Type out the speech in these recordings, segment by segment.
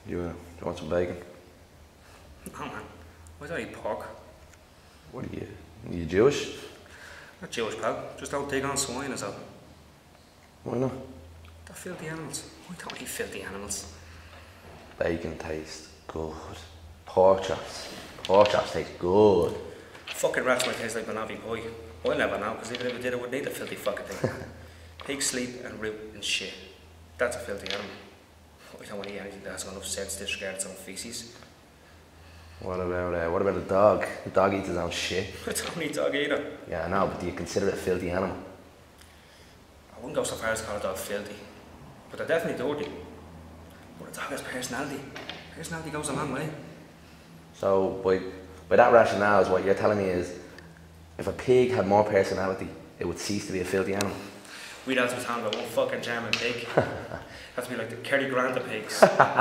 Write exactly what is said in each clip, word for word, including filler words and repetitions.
You, uh, you want some bacon? No, man. Why do I eat pork? What are you? Are you Jewish? Not Jewish, pal. Just don't take on swine or so. Why not? They're filthy animals. Why don't I eat filthy animals? Bacon tastes good. Pork chops. Pork chops taste good. Fucking rats might taste like banavi pie. I'll never know, because even if it did, I would need a filthy fucking thing. Pigs sleep and root and shit. That's a filthy animal. I don't want to eat anything that has got enough sense to disregard its own feces. What about uh, what about a dog? The dog eats his own shit. I don't eat dog either. Yeah, I know, but do you consider it a filthy animal? I wouldn't go so far as to call a dog filthy. But they're definitely dirty. But a dog has personality. Personality goes a long way. So, by, by that rationale, is what you're telling me is, if a pig had more personality, it would cease to be a filthy animal. We'd have to be talking about one fucking German pig. Have to be like the Kerry Grant of pigs.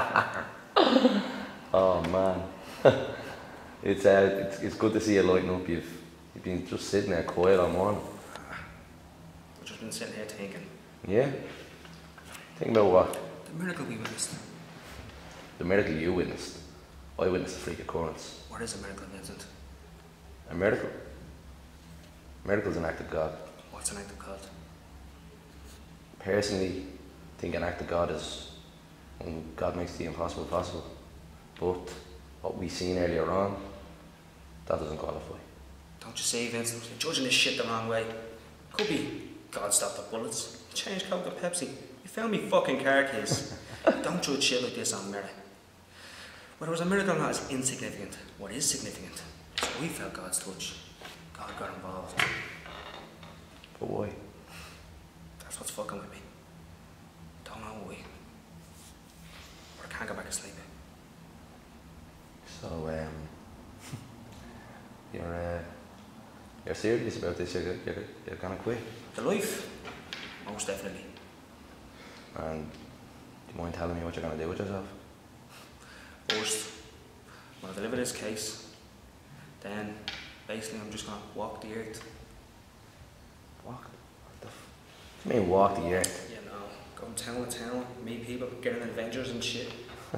Oh man, it's, uh, it's it's good to see you lighten up. You've you've been just sitting there quiet all morning. I've just been sitting here thinking. Yeah. Think about what? The miracle we witnessed. The miracle you witnessed. I witnessed a freak occurrence. What is a miracle, Vincent? A miracle. A miracle is an act of God. What's an act of God? Personally, I think an act of God is when God makes the impossible possible. But what we seen earlier on, that doesn't qualify. Don't you say, Vincent? You're judging this shit the wrong way. Could be God stopped the bullets. Changed Coke to Pepsi. You found me fucking car keys. Don't judge shit like this on merit. Whether it was a miracle or not is insignificant. What is significant is we felt God's touch. God got involved. But why? That's what's fucking with me. Don't know why. But I can't go back to sleep. So, um, you're, uh, you're serious about this, you're, you're, you're gonna quit? The life? Most definitely. And do you mind telling me what you're gonna do with yourself? First, when I deliver this case, then basically I'm just gonna walk the earth. Walk? What the f... What do you mean walk the earth? You know, go from town to town, meet people, get in adventures and shit.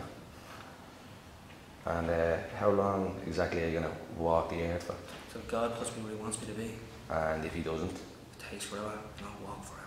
And uh, how long exactly are you gonna walk the earth for? Till God puts me where He wants me to be. And if He doesn't? It takes forever, and I'll walk forever.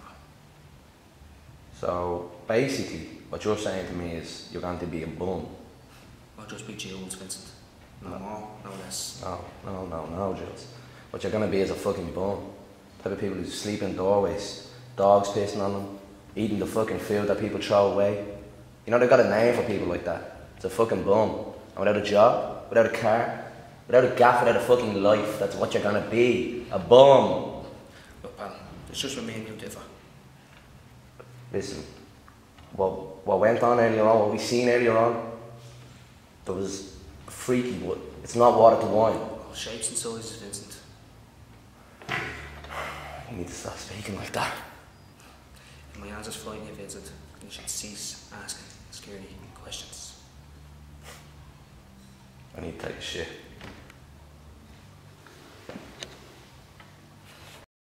So basically, what you're saying to me is you're going to be a bum. I'll just be Jules, Vincent. No, no more, no less. No, no, no, no, Jules. What you're gonna be is a fucking bum. Type of people who sleep in doorways, dogs pissing on them, eating the fucking food that people throw away. You know, they've got a name for people like that. It's a fucking bum. And without a job, without a car, without a gaff, without a fucking life, that's what you're gonna be. A bum. Look, pal, it's just with me and you differ. Listen, what, what went on earlier on, what we seen earlier on, there was freaky, but it's not water to wine. All shapes and sizes, Vincent. You need to stop speaking like that. If my answer's frightening you, Vincent, you should cease asking scary questions. I need to take a shit.